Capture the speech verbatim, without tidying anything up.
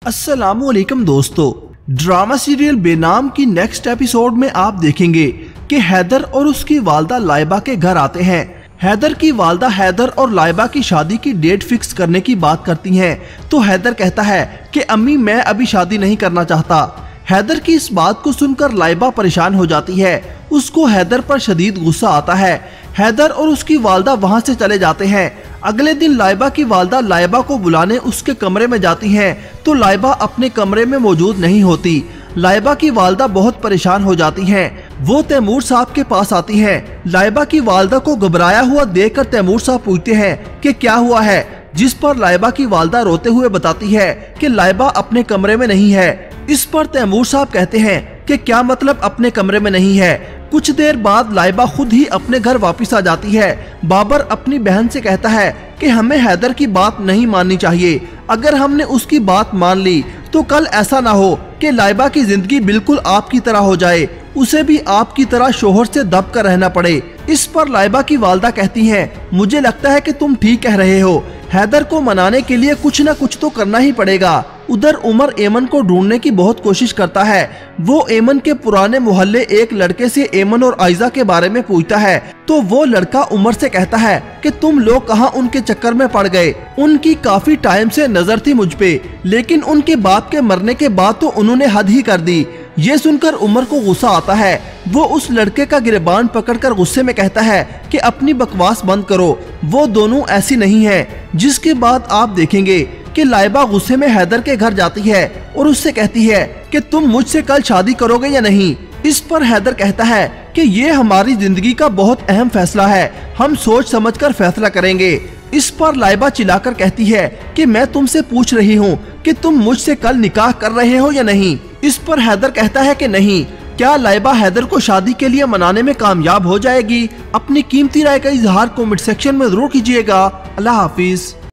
अस्सलामुअलैकुम दोस्तों, drama serial बेनाम की नेक्स्ट एपिसोड में आप देखेंगे कि हैदर और उसकी वालदा लाइबा के घर आते हैं। हैदर की वालदा हैदर और लाइबा की शादी की डेट फिक्स करने की बात करती हैं, तो हैदर कहता है कि अम्मी मैं अभी शादी नहीं करना चाहता। हैदर की इस बात को सुनकर लाइबा परेशान हो जाती है, उसको हैदर पर शदीद गुस्सा आता है। हैदर और उसकी वालदा वहां से चले जाते हैं। अगले दिन लाइबा की वालदा लाइबा को बुलाने उसके कमरे में जाती हैं, तो लाइबा अपने कमरे में मौजूद नहीं होती। लाइबा की वालदा बहुत परेशान हो जाती हैं। वो तैमूर साहब के पास आती हैं। लाइबा की वालदा को घबराया हुआ देखकर तैमूर साहब पूछते हैं कि क्या हुआ है, जिस पर लाइबा की वालदा रोते हुए बताती है कि लाइबा अपने कमरे में नहीं है। इस पर तैमूर साहब कहते हैं कि क्या मतलब अपने कमरे में नहीं है। कुछ देर बाद लाइबा खुद ही अपने घर वापस आ जाती है। बाबर अपनी बहन से कहता है कि हमें हैदर की बात नहीं माननी चाहिए। अगर हमने उसकी बात मान ली तो कल ऐसा ना हो कि लाइबा की जिंदगी बिल्कुल आपकी तरह हो जाए, उसे भी आपकी तरह शोहर से दब कर रहना पड़े। इस पर लाइबा की वालदा कहती हैं, मुझे लगता है कि तुम ठीक कह रहे हो, हैदर को मनाने के लिए कुछ न कुछ तो करना ही पड़ेगा। उधर उमर एमन को ढूंढने की बहुत कोशिश करता है। वो एमन के पुराने मोहल्ले एक लड़के से एमन और आयजा के बारे में पूछता है, तो वो लड़का उमर से कहता है कि तुम लोग कहाँ उनके चक्कर में पड़ गए। उनकी काफी टाइम से नजर थी मुझ पे, लेकिन उनके बाप के मरने के बाद तो उन्होंने हद ही कर दी। ये सुनकर उमर को गुस्सा आता है। वो उस लड़के का गिरबान पकड़कर गुस्से में कहता है कि अपनी बकवास बंद करो, वो दोनों ऐसी नहीं है। जिसके बाद आप देखेंगे कि लाइबा गुस्से में हैदर के घर जाती है और उससे कहती है कि तुम मुझसे कल शादी करोगे या नहीं। इस पर हैदर कहता है कि ये हमारी जिंदगी का बहुत अहम फैसला है, हम सोच समझकर फैसला करेंगे। इस पर लाइबा चिल्लाकर कहती है कि मैं तुमसे पूछ रही हूँ कि तुम मुझसे कल निकाह कर रहे हो या नहीं। इस पर हैदर कहता है कि नहीं। क्या लाइबा हैदर को शादी के लिए मनाने में कामयाब हो जाएगी? अपनी कीमती राय का इजहार कमेंट सेक्शन में जरूर कीजिएगा। अल्लाह हाफिज।